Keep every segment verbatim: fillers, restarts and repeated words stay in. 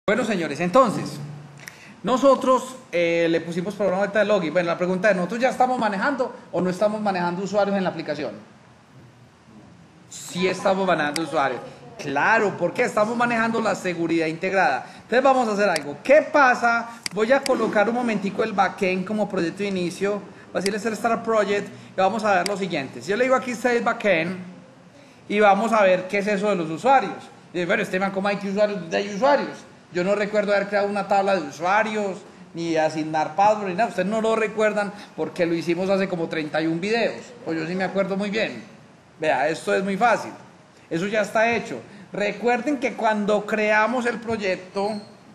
Bueno, señores, entonces, nosotros eh, le pusimos programa de login. Bueno, la pregunta es, ¿nosotros ya estamos manejando o no estamos manejando usuarios en la aplicación? Sí estamos manejando usuarios. Claro, porque estamos manejando la seguridad integrada. Entonces vamos a hacer algo. ¿Qué pasa? Voy a colocar un momentico el backend como proyecto de inicio. Voy a decirle hacer Start Project y vamos a ver lo siguiente. Si yo le digo aquí Save Backend y vamos a ver qué es eso de los usuarios. Y bueno, este man, ¿cómo hay que usuarios? ¿Dónde hay usuarios? Yo no recuerdo haber creado una tabla de usuarios, ni asignar password, ni nada. Ustedes no lo recuerdan porque lo hicimos hace como treinta y un videos. Pues yo sí me acuerdo muy bien. Vea, esto es muy fácil. Eso ya está hecho. Recuerden que cuando creamos el proyecto,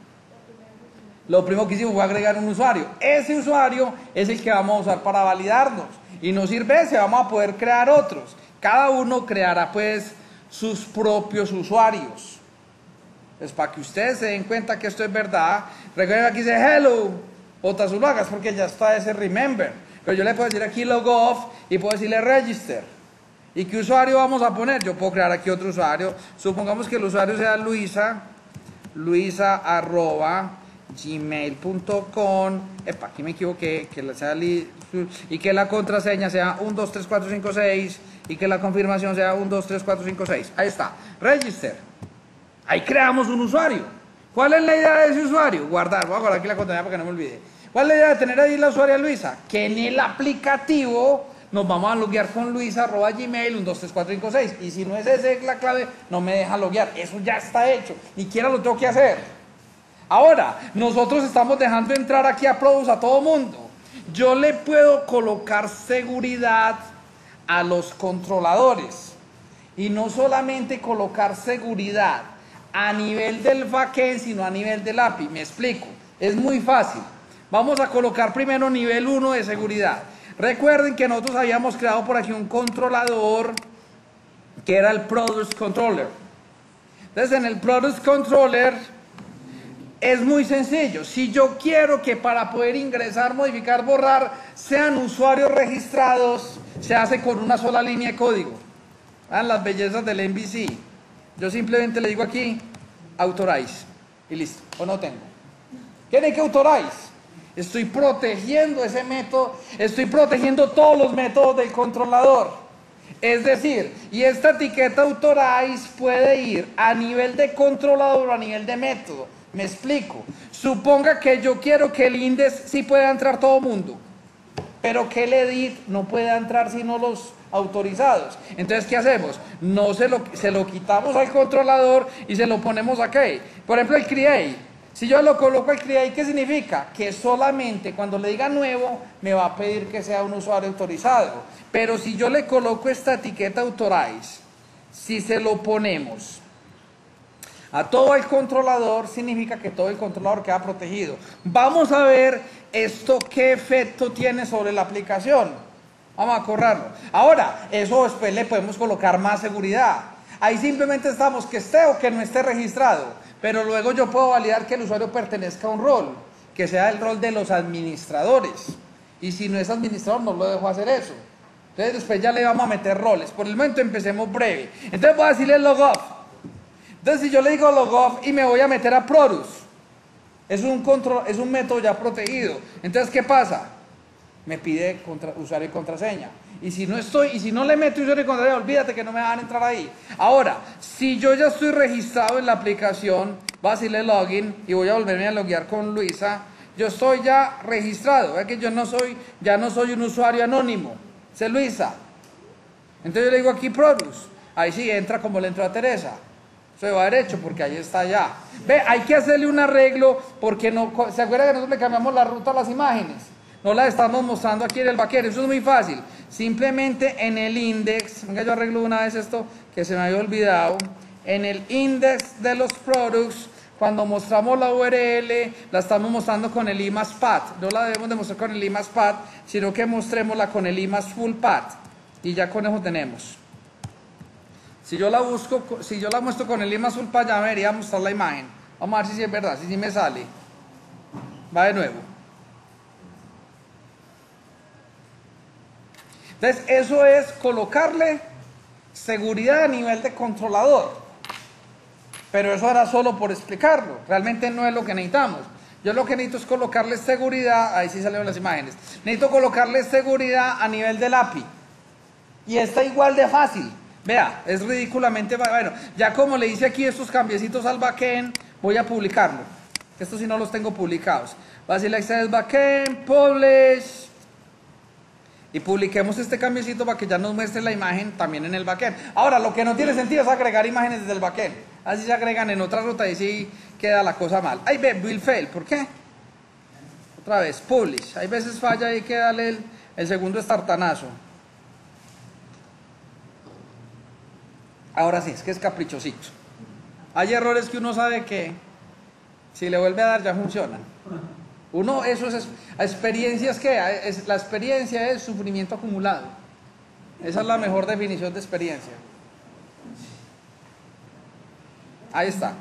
lo primero que hicimos fue agregar un usuario. Ese usuario es el que vamos a usar para validarnos. Y no sirve ese, vamos a poder crear otros. Cada uno creará pues sus propios usuarios. Pues para que ustedes se den cuenta que esto es verdad, recuerden aquí dice hello, botas lo hagas porque ya está ese remember. Pero yo le puedo decir aquí logoff y puedo decirle register. ¿Y qué usuario vamos a poner? Yo puedo crear aquí otro usuario. Supongamos que el usuario sea Luisa, luisa arroba gmail punto com. Epa, aquí me equivoqué, que la sea li, y que la contraseña sea uno dos tres cuatro cinco seis y que la confirmación sea uno dos tres cuatro cinco seis. Ahí está, register. Ahí creamos un usuario. ¿Cuál es la idea de ese usuario? Guardar, voy a guardar aquí la contraseña para que no me olvide. ¿Cuál es la idea de tener ahí la usuaria Luisa? Que en el aplicativo nos vamos a loguear con luisa arroba gmail uno dos tres cuatro cinco seis. Y si no es esa la clave, no me deja loguear. Eso ya está hecho. Ni siquiera lo tengo que hacer. Ahora, nosotros estamos dejando entrar aquí a Produce a todo mundo. Yo le puedo colocar seguridad a los controladores. Y no solamente colocar seguridad a nivel del backend, sino a nivel del A P I. Me explico. Es muy fácil. Vamos a colocar primero nivel uno de seguridad. Recuerden que nosotros habíamos creado por aquí un controlador que era el Product Controller. Entonces en el Product Controller es muy sencillo. Si yo quiero que para poder ingresar, modificar, borrar sean usuarios registrados, se hace con una sola línea de código. Vean las bellezas del M V C. Yo simplemente le digo aquí authorize y listo, o no tengo. ¿Quieren que authorize? Estoy protegiendo ese método, estoy protegiendo todos los métodos del controlador. Es decir, y esta etiqueta authorize puede ir a nivel de controlador o a nivel de método. Me explico. Suponga que yo quiero que el index sí pueda entrar todo el mundo, pero que el edit no pueda entrar sino los autorizados. Entonces, ¿qué hacemos? No se lo, se lo quitamos al controlador y se lo ponemos aquí. Por ejemplo, el create. Si yo lo coloco al create, ¿qué significa? Que solamente cuando le diga nuevo, me va a pedir que sea un usuario autorizado. Pero si yo le coloco esta etiqueta authorize, si se lo ponemos a todo el controlador, significa que todo el controlador queda protegido. Vamos a ver esto qué efecto tiene sobre la aplicación. Vamos a correrlo. Ahora, eso después le podemos colocar más seguridad. Ahí simplemente estamos que esté o que no esté registrado. Pero luego yo puedo validar que el usuario pertenezca a un rol, que sea el rol de los administradores. Y si no es administrador, no lo dejo hacer eso. Entonces después ya le vamos a meter roles. Por el momento empecemos breve. Entonces voy a decirle logoff. Entonces si yo le digo logoff y me voy a meter a Produce, es un, control, es un método ya protegido. Entonces, ¿qué pasa? Me pide contra, usuario y contraseña. Y si no estoy, y si no le meto usuario y contraseña, olvídate que no me van a entrar ahí. Ahora, si yo ya estoy registrado en la aplicación, voy a decirle login y voy a volverme a loguear con Luisa. Yo estoy ya registrado. Ve que yo no soy, ya no soy un usuario anónimo. Sé Luisa. Entonces yo le digo aquí Produce. Ahí sí entra como le entró a Teresa. Se va derecho porque ahí está ya. Ve, hay que hacerle un arreglo porque no, ¿se acuerdan que nosotros le cambiamos la ruta a las imágenes? No las estamos mostrando aquí en el backend. Eso es muy fácil. Simplemente en el index, venga, yo arreglo una vez esto que se me había olvidado. En el index de los products, cuando mostramos la U R L, la estamos mostrando con el images path. No la debemos de mostrar con el images path, sino que mostrémosla con el images full path. Y ya con eso tenemos. Si yo la busco, si yo la muestro con el images full path, ya me debería mostrar la imagen. Vamos a ver si sí es verdad, si sí me sale. Va de nuevo. Entonces, eso es colocarle seguridad a nivel de controlador. Pero eso era solo por explicarlo, realmente no es lo que necesitamos. Yo lo que necesito es colocarle seguridad, ahí sí salieron las imágenes, necesito colocarle seguridad a nivel del A P I. Y está igual de fácil, vea, es ridículamente, bueno, ya como le hice aquí estos cambiecitos al backend, voy a publicarlo. Estos sí no los tengo publicados. Va a decirle access backend, publish, y publiquemos este cambiecito para que ya nos muestre la imagen también en el backend. Ahora, lo que no tiene sentido es agregar imágenes desde el backend. Así se agregan en otra ruta y sí queda la cosa mal. Ahí ve, will fail, ¿por qué? Otra vez, publish. Hay veces falla y hay que darle el, el segundo estartanazo. Ahora sí, es que es caprichosito. Hay errores que uno sabe que si le vuelve a dar ya funcionan. Uno, eso es, experiencias que, es, la experiencia es sufrimiento acumulado. Esa es la mejor definición de experiencia. Ahí está.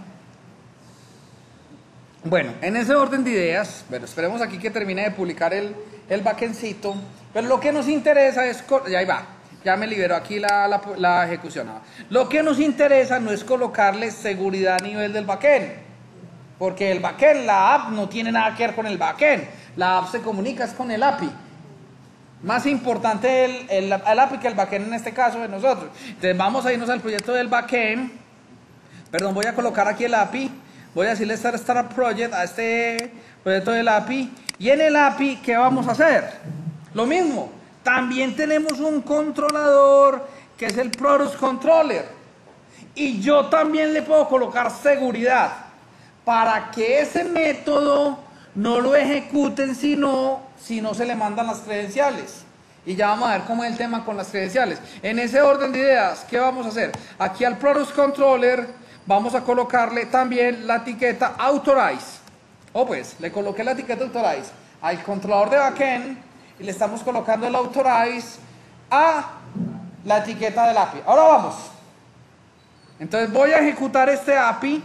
Bueno, en ese orden de ideas, bueno, esperemos aquí que termine de publicar el, el backendcito, pero lo que nos interesa es, y ahí va, ya me liberó aquí la, la, la ejecución. Lo que nos interesa no es colocarle seguridad a nivel del backend, porque el backend, la app no tiene nada que ver con el backend, la app se comunica es con el A P I. Más importante el, el, el A P I que el backend en este caso de nosotros. Entonces vamos a irnos al proyecto del backend, perdón, voy a colocar aquí el A P I, voy a decirle Start Startup Project a este proyecto del A P I, y en el A P I, ¿qué vamos a hacer? Lo mismo, también tenemos un controlador que es el Product Controller, y yo también le puedo colocar seguridad para que ese método no lo ejecuten sino, si no se le mandan las credenciales. Y ya vamos a ver cómo es el tema con las credenciales. En ese orden de ideas, ¿qué vamos a hacer? Aquí al Product Controller vamos a colocarle también la etiqueta Authorize. O pues, le coloqué la etiqueta Authorize al controlador de backend y le estamos colocando el Authorize a la etiqueta del A P I. Ahora vamos. Entonces voy a ejecutar este A P I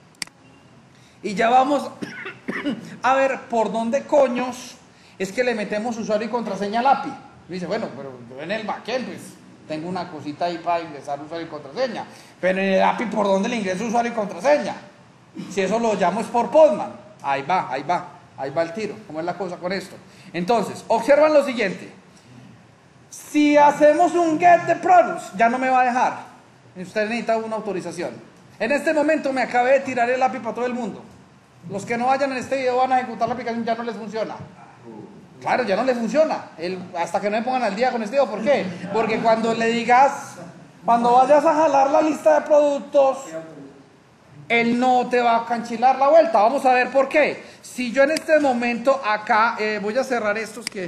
y ya vamos a ver por dónde coños es que le metemos usuario y contraseña al A P I. Y dice, bueno, pero yo en el backend pues tengo una cosita ahí para ingresar usuario y contraseña, pero en el A P I ¿por dónde le ingreso usuario y contraseña? Si eso lo llamo es por Postman. Ahí va, ahí va, ahí va el tiro. ¿Cómo es la cosa con esto? Entonces, observan lo siguiente. Si hacemos un get de products, ya no me va a dejar. Usted necesita una autorización. En este momento me acabé de tirar el A P I para todo el mundo. Los que no vayan en este video van a ejecutar la aplicación, ya no les funciona. Claro, ya no le funciona. El, hasta que no me pongan al día con este video. ¿Por qué? Porque cuando le digas, cuando vayas a jalar la lista de productos, él no te va a canchilar la vuelta. Vamos a ver por qué. Si yo en este momento acá, eh, voy a cerrar estos que...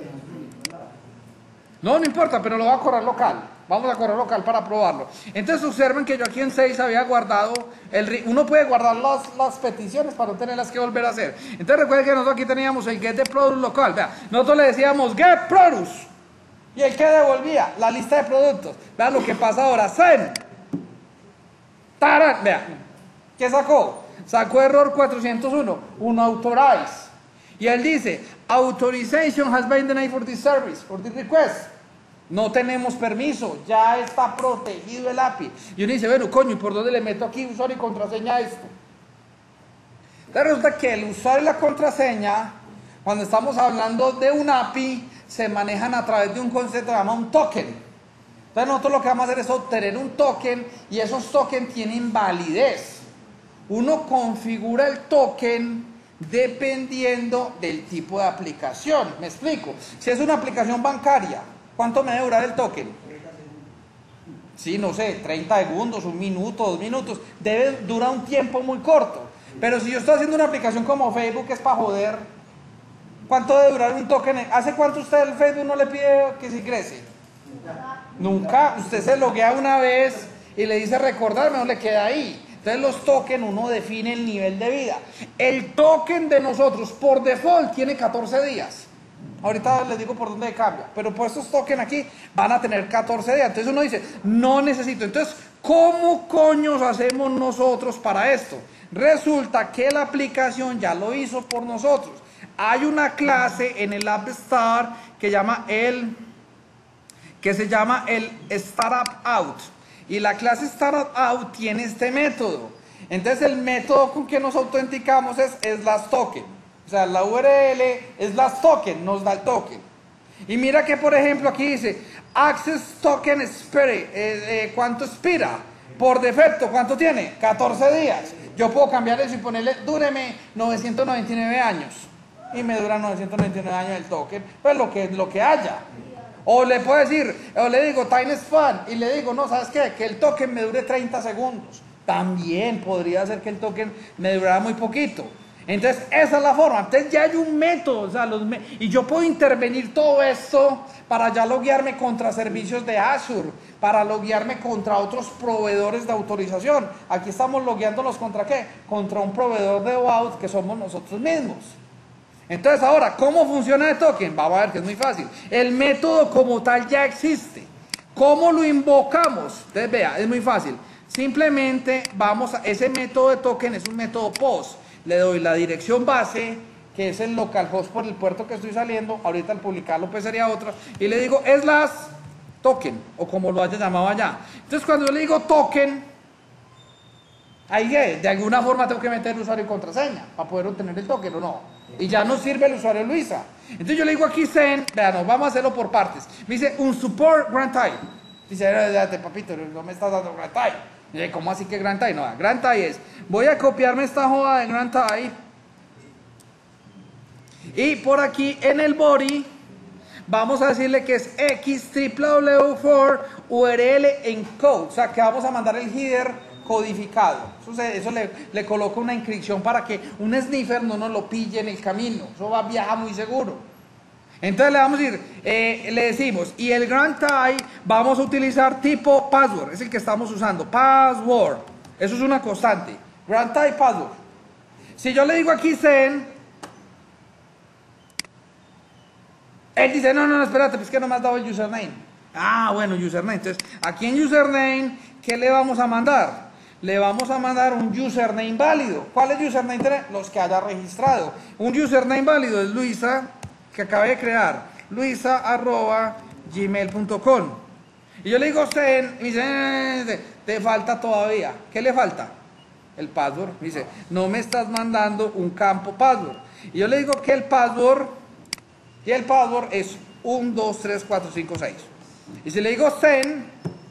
No, no importa, pero lo voy a correr local. Vamos a correr local para probarlo. Entonces observen que yo aquí en seis había guardado, el, uno puede guardar las, las peticiones para no tenerlas que volver a hacer. Entonces recuerden que nosotros aquí teníamos el get de product local. Vea, nosotros le decíamos get products y el que devolvía la lista de productos. Vean lo que pasa ahora, send. Taran, vean, ¿qué sacó? Sacó error cuatrocientos uno, un authorize. Y él dice, authorization has been denied for this service, for this request. No tenemos permiso, ya está protegido el A P I. Y uno dice, bueno, coño, ¿y por dónde le meto aquí usuario y contraseña a esto? Entonces resulta que el usuario y la contraseña, cuando estamos hablando de un A P I, se manejan a través de un concepto que se llama un token. Entonces nosotros lo que vamos a hacer es obtener un token y esos tokens tienen validez. Uno configura el token dependiendo del tipo de aplicación. Me explico. Si es una aplicación bancaria, ¿cuánto me debe durar el token? Sí, no sé, treinta segundos, un minuto, dos minutos. Debe durar un tiempo muy corto. Pero si yo estoy haciendo una aplicación como Facebook, que es para joder, ¿cuánto debe durar un token? ¿Hace cuánto usted el Facebook no le pide que se ingrese? Nunca. Usted se loguea una vez y le dice recordarme, no le queda ahí. Entonces los tokens uno define el nivel de vida. El token de nosotros por default tiene catorce días. Ahorita les digo por dónde cambia, pero por estos tokens aquí van a tener catorce días. Entonces uno dice, no necesito. Entonces, ¿cómo coños hacemos nosotros para esto? Resulta que la aplicación ya lo hizo por nosotros. Hay una clase en el App Store que, llama el, que se llama el Startup Out. Y la clase Startup Out tiene este método. Entonces el método con que nos autenticamos es, es las token. O sea, la U R L es las token, nos da el token. Y mira que por ejemplo aquí dice, access token expire, eh, eh, ¿cuánto expira? Por defecto, ¿cuánto tiene? catorce días. Yo puedo cambiar eso y ponerle, dúreme novecientos noventa y nueve años. Y me dura novecientos noventa y nueve años el token, pues lo que, lo que haya. O le puedo decir, o le digo, time span, y le digo, no, ¿sabes qué? Que el token me dure treinta segundos. También podría ser que el token me durara muy poquito. Entonces, esa es la forma. Entonces ya hay un método, o sea, los me y yo puedo intervenir todo esto para ya loguearme contra servicios de Azure, para loguearme contra otros proveedores de autorización. Aquí estamos logueándolos contra ¿qué? Contra un proveedor de OAuth que somos nosotros mismos. Entonces ahora, ¿cómo funciona el token? Vamos a ver que es muy fácil. El método como tal ya existe. ¿Cómo lo invocamos? Entonces vea, es muy fácil. Simplemente vamos a, ese método de token es un método post. Le doy la dirección base, que es el localhost por el puerto que estoy saliendo. Ahorita al publicarlo pues sería otra. Y le digo, es las token, o como lo haya llamado allá. Entonces cuando yo le digo token, ahí de alguna forma tengo que meter el usuario y contraseña para poder obtener el token o no. Y ya no sirve el usuario Luisa. Entonces yo le digo aquí send, vean, vamos a hacerlo por partes. Me dice un support grant type. Dice, espérate papito, no me estás dando grant type. Dice, ¿cómo así que grant type? No, grant type es, voy a copiarme esta joda de grant type. Y por aquí en el body, vamos a decirle que es x www for U R L encode. O sea, que vamos a mandar el header codificado. Eso, se, eso le, le coloca una inscripción para que un sniffer no nos lo pille en el camino. Eso va a viajar muy seguro. Entonces le vamos a decir, eh, le decimos, y el grant type vamos a utilizar tipo password, es el que estamos usando, password. Eso es una constante. Grant type password. Si yo le digo aquí send, él dice, no, no, no, espérate, pues que no me has dado el username. Ah, bueno, username. Entonces, aquí en username, ¿qué le vamos a mandar? Le vamos a mandar un username válido. ¿Cuál es username? Los que haya registrado. Un username válido es Luisa, que acabé de crear, luisa arroba gmail punto com. Y yo le digo send, y me dice, te falta todavía. ¿Qué le falta? El password. Me dice, no me estás mandando un campo password. Y yo le digo que el password, y el password es uno, dos, tres, cuatro, cinco, seis. Y si le digo send,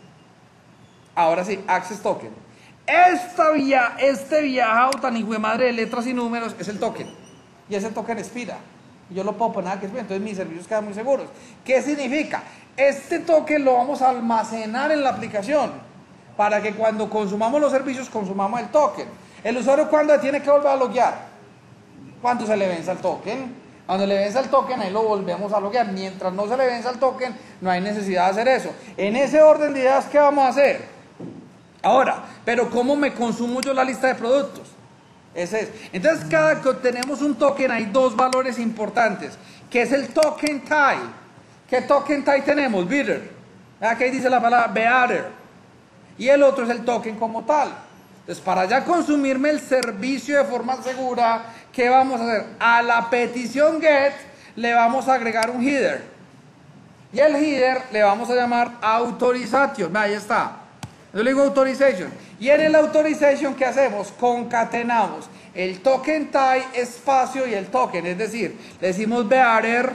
ahora sí, access token. Esta via, este viajado tan hijo de madre de letras y números es el token. Y ese token expira. Yo lo puedo poner aquí, entonces mis servicios quedan muy seguros. ¿Qué significa? Este token lo vamos a almacenar en la aplicación para que cuando consumamos los servicios, consumamos el token. El usuario, ¿cuándo tiene que volver a loguear? Cuando se le venza el token. Cuando le venza el token, ahí lo volvemos a loguear. Mientras no se le venza el token, no hay necesidad de hacer eso. En ese orden de ideas, ¿qué vamos a hacer? Ahora, pero ¿cómo me consumo yo la lista de productos? Ese es. Entonces, cada que tenemos un token, hay dos valores importantes, que es el token type. ¿Qué token type tenemos? Bearer. Aquí dice la palabra bearer. Y el otro es el token como tal. Entonces, para ya consumirme el servicio de forma segura, ¿qué vamos a hacer? A la petición get le vamos a agregar un header. Y el header le vamos a llamar authorization. Ahí está. Yo le digo authorization. Y en el authorization, ¿qué hacemos? Concatenamos el token type, espacio y el token. Es decir, le decimos bearer,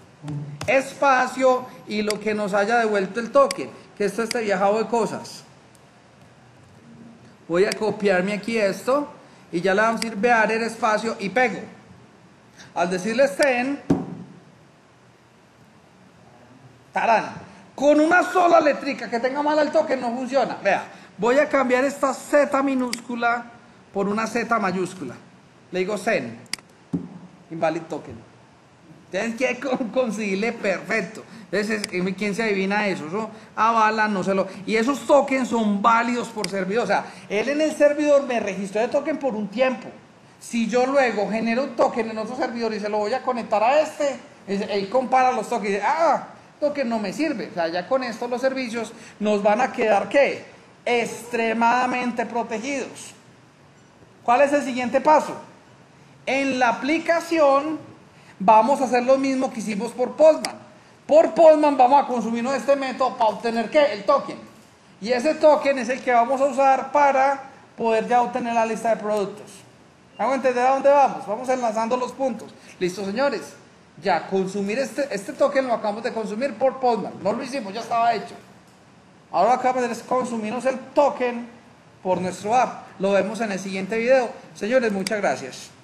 espacio y lo que nos haya devuelto el token. Que esto está viajado de cosas. Voy a copiarme aquí esto y ya le vamos a decir bearer, espacio y pego. Al decirle send, tarán. Con una sola letrica que tenga mal el token no funciona. Vea, voy a cambiar esta Z minúscula por una Z mayúscula. Le digo send. Invalid token. Tienes que conseguirle perfecto. Entonces, ¿quién se adivina eso? Eso avala, no se lo... Y esos tokens son válidos por servidor. O sea, él en el servidor me registró de token por un tiempo. Si yo luego genero un token en otro servidor y se lo voy a conectar a este, él compara los tokens y dice, ah, que no me sirve. O sea, ya con esto los servicios nos van a quedar ¿qué? Extremadamente protegidos. ¿Cuál es el siguiente paso? En la aplicación vamos a hacer lo mismo que hicimos por Postman. Por Postman vamos a consumir este método para obtener ¿qué? El token. Y ese token es el que vamos a usar para poder ya obtener la lista de productos. ¿Hago entender a dónde vamos? Vamos enlazando los puntos. Listo, señores. Ya, consumir este, este token lo acabamos de consumir por Postman. No lo hicimos, ya estaba hecho. Ahora lo que vamos a hacer es consumirnos el token por nuestro app. Lo vemos en el siguiente video. Señores, muchas gracias.